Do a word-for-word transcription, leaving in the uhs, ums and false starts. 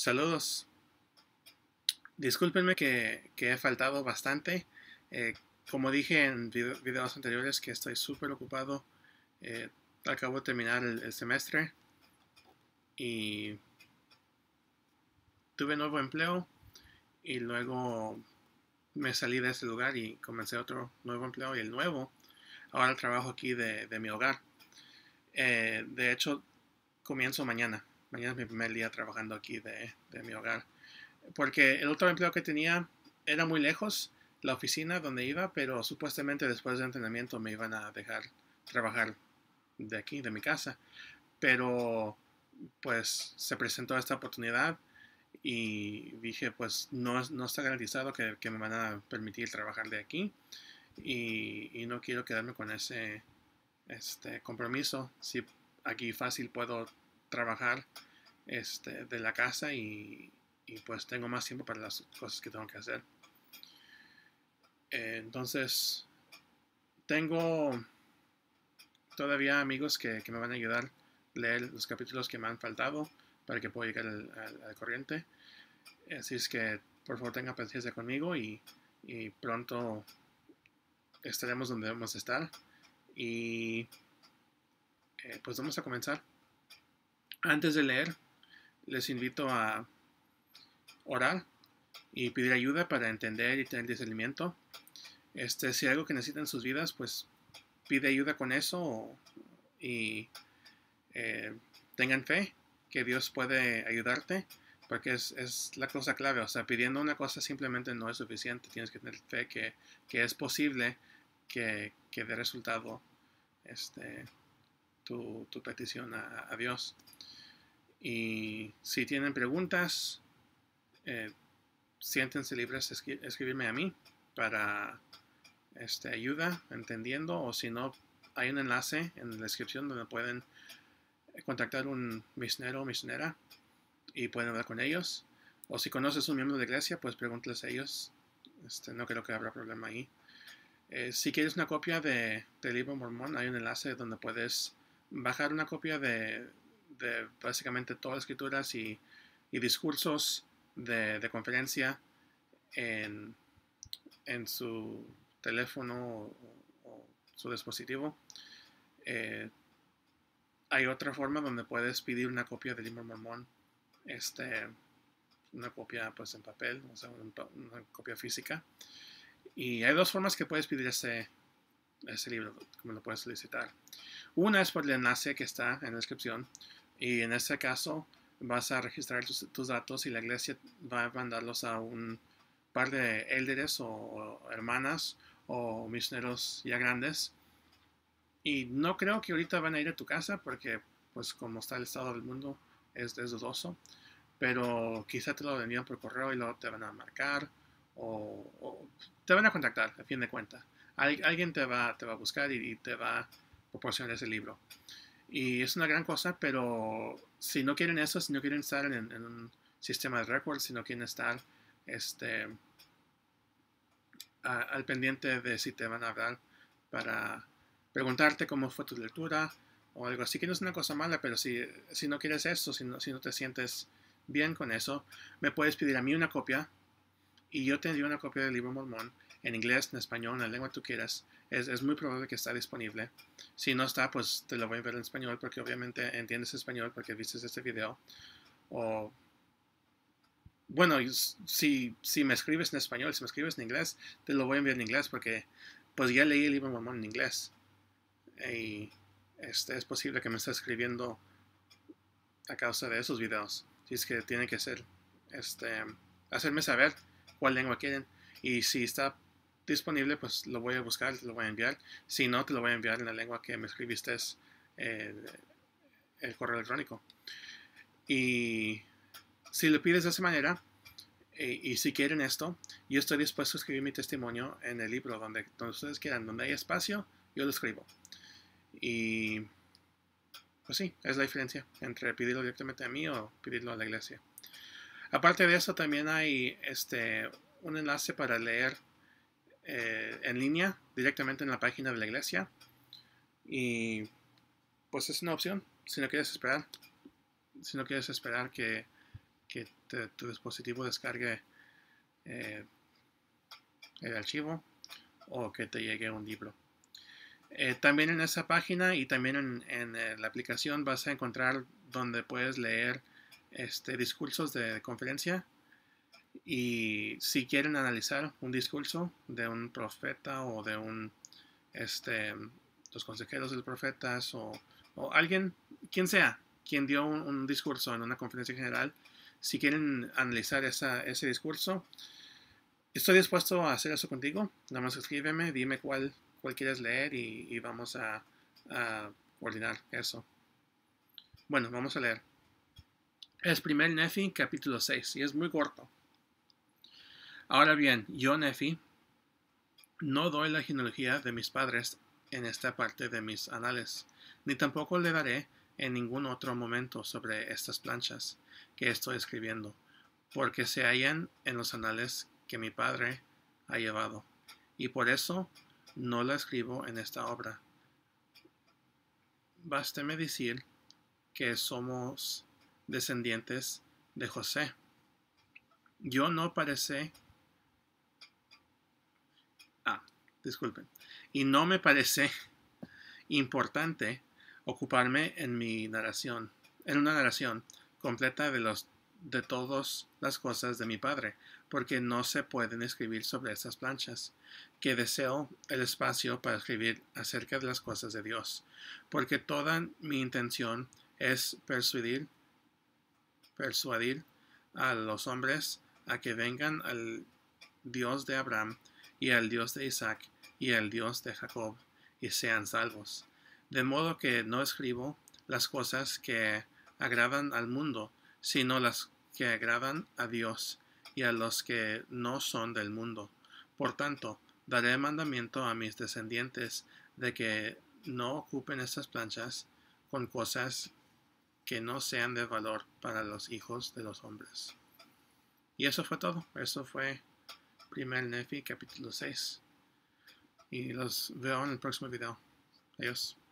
Saludos. Discúlpenme que, que he faltado bastante. Eh, como dije en video- videos anteriores que estoy súper ocupado. Eh, Acabo de terminar el, el semestre y tuve nuevo empleo y luego me salí de ese lugar y comencé otro nuevo empleo y el nuevo. Ahora trabajo aquí de, de mi hogar. Eh, de hecho, comienzo mañana. Mañana es mi primer día trabajando aquí de, de mi hogar. Porque el otro empleo que tenía era muy lejos, la oficina donde iba, pero supuestamente después de entrenamiento me iban a dejar trabajar de aquí, de mi casa. Pero pues se presentó esta oportunidad y dije pues no, no está garantizado que, que me van a permitir trabajar de aquí y, y no quiero quedarme con ese este compromiso. Si aquí fácil puedo trabajar este, de la casa y, y pues tengo más tiempo para las cosas que tengo que hacer. Eh, entonces, tengo todavía amigos que, que, me van a ayudar a leer los capítulos que me han faltado para que pueda llegar al, al, al corriente. Así es que, por favor, tengan paciencia conmigo y, y pronto estaremos donde debemos estar. Y eh, pues vamos a comenzar. Antes de leer, les invito a orar y pedir ayuda para entender y tener discernimiento. Este, si hay algo que necesitan en sus vidas, pues pide ayuda con eso y eh, tengan fe que Dios puede ayudarte, porque es, es, la cosa clave. O sea, pidiendo una cosa simplemente no es suficiente. Tienes que tener fe que, que es posible que, que dé resultado este, tu, tu petición a, a, Dios. Y si tienen preguntas, eh, siéntense libres de escribirme a mí para este, ayuda entendiendo, o si no, hay un enlace en la descripción donde pueden contactar un misionero o misionera y pueden hablar con ellos. O si conoces un miembro de la iglesia, pues pregúntales a ellos. Este, no creo que habrá problema ahí. Eh, si quieres una copia de, del libro Mormón, hay un enlace donde puedes bajar una copia de, de básicamente todas las escrituras y, y discursos de, de conferencia en, en su teléfono o, o su dispositivo. Eh, hay otra forma donde puedes pedir una copia del libro Mormón, este, una copia pues en papel, o sea, una, una copia física. Y hay dos formas que puedes pedir ese, ese libro, como lo puedes solicitar. Una es por el enlace que está en la descripción, y en este caso vas a registrar tus, tus datos y la iglesia va a mandarlos a un par de élderes o, o hermanas o misioneros ya grandes. Y no creo que ahorita van a ir a tu casa porque, pues, como está el estado del mundo, es, es dudoso. Pero quizá te lo envían por correo y luego te van a marcar o, o te van a contactar, a fin de cuentas. Al, alguien te va, te va a buscar y, y te va a proporcionar ese libro. Y es una gran cosa, pero si no quieren eso, si no quieren estar en, en un sistema de records, si no quieren estar este, a, al pendiente de si te van a hablar para preguntarte cómo fue tu lectura o algo así, que no es una cosa mala, pero si, si no quieres eso, si no, si no te sientes bien con eso, me puedes pedir a mí una copia y yo te envío una copia del libro Mormón en inglés, en español, en la lengua que tú quieras. Es, es muy probable que está disponible. Si no está, pues te lo voy a ver en español porque obviamente entiendes español porque viste este video. O bueno, si, si me escribes en español, si me escribes en inglés, te lo voy a enviar en inglés porque pues ya leí el libro Mormón en inglés. Y este, es posible que me esté escribiendo a causa de esos videos. Si es que tiene que ser, este, hacerme saber cuál lengua quieren. Y si está disponible, pues lo voy a buscar, te lo voy a enviar. Si no, te lo voy a enviar en la lengua que me escribiste eh, el correo electrónico. Y si lo pides de esa manera, eh, y si quieren esto, yo estoy dispuesto a escribir mi testimonio en el libro donde, donde ustedes quieran, donde hay espacio, yo lo escribo. Y pues sí, es la diferencia entre pedirlo directamente a mí o pedirlo a la iglesia. Aparte de eso, también hay este, un enlace para leer eh, en línea directamente en la página de la iglesia. Y pues es una opción si no quieres esperar. Si no quieres esperar que, que te, tu dispositivo descargue eh, el archivo o que te llegue un libro. Eh, también en esa página y también en, en eh, la aplicación vas a encontrar donde puedes leer este, discursos de conferencia, y si quieren analizar un discurso de un profeta o de un este, los consejeros de los profetas o, o alguien, quien sea, quien dio un, un, discurso en una conferencia general, si quieren analizar esa, ese discurso, estoy dispuesto a hacer eso contigo. Nada más escríbeme, dime cuál, cuál quieres leer y, y vamos a, a coordinar eso. Bueno, vamos a leer. Es primer Nefi, capítulo seis, y es muy corto. Ahora bien, yo, Nefi, no doy la genealogía de mis padres en esta parte de mis anales, ni tampoco le daré en ningún otro momento sobre estas planchas que estoy escribiendo, porque se hallan en los anales que mi padre ha llevado, y por eso no la escribo en esta obra. Básteme decir que somos descendientes de José. Yo no parece... Ah, disculpen. Y no me parece importante ocuparme en mi narración, en una narración completa de los de todas las cosas de mi padre, porque no se pueden escribir sobre estas planchas, que deseo el espacio para escribir acerca de las cosas de Dios, porque toda mi intención es persuadir, persuadir a los hombres a que vengan al Dios de Abraham y al Dios de Isaac y al Dios de Jacob y sean salvos. De modo que no escribo las cosas que agradan al mundo, sino las que agradan a Dios y a los que no son del mundo. Por tanto, daré mandamiento a mis descendientes de que no ocupen estas planchas con cosas que no sean de valor para los hijos de los hombres. Y eso fue todo. Eso fue primer Nefi, capítulo seis. Y los veo en el próximo video. Adiós.